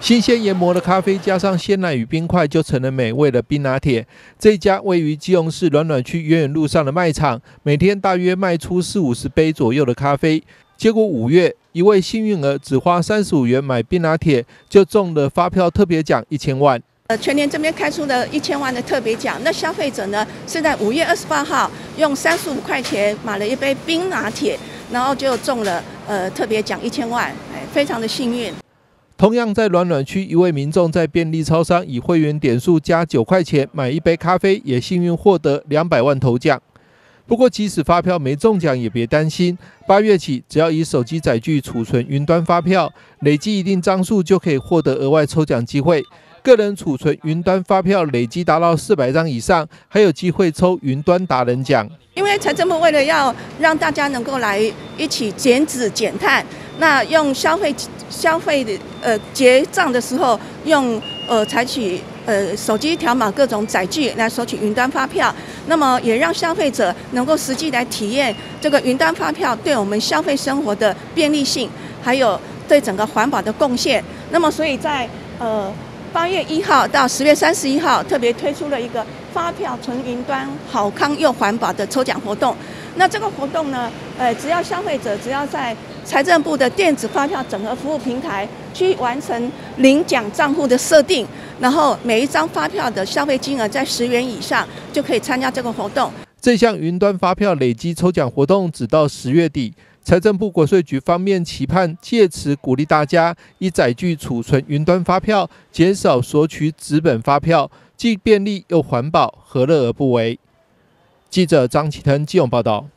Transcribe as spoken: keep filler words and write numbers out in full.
新鲜研磨的咖啡加上鲜奶与冰块，就成了美味的冰拿铁。这一家位于基隆市暖暖区远远路上的卖场，每天大约卖出四五十杯左右的咖啡。结果五月，一位幸运儿只花三十五元买冰拿铁，就中了发票特别奖一千万。 呃，全年这边开出的一千万的特别奖，那消费者呢是在五月二十八号用三十五块钱买了一杯冰拿铁，然后就中了呃特别奖一千万，哎，非常的幸运。 同样在暖暖区，一位民众在便利超商以会员点数加九块钱买一杯咖啡，也幸运获得两百万头奖。不过，即使发票没中奖，也别担心。八月起，只要以手机载具储存云端发票，累积一定张数就可以获得额外抽奖机会。个人储存云端发票累积达到四百张以上，还有机会抽云端达人奖。 因为财政部为了要让大家能够来一起减脂减碳，那用消费消费的呃结账的时候用呃采取呃手机条码各种载具来索取云端发票，那么也让消费者能够实际来体验这个云端发票对我们消费生活的便利性，还有对整个环保的贡献。那么所以在呃八月一号到十月三十一号特别推出了一个发票纯云端好康又环保的抽奖活动。那这个活动呢，呃，只要消费者只要在财政部的电子发票整合服务平台去完成领奖账户的设定，然后每一张发票的消费金额在十元以上，就可以参加这个活动。 这项云端发票累积抽奖活动只到十月底。财政部国税局方面期盼借此鼓励大家以载具储存云端发票，减少索取纸本发票，既便利又环保，何乐而不为？记者张启腾基隆报道。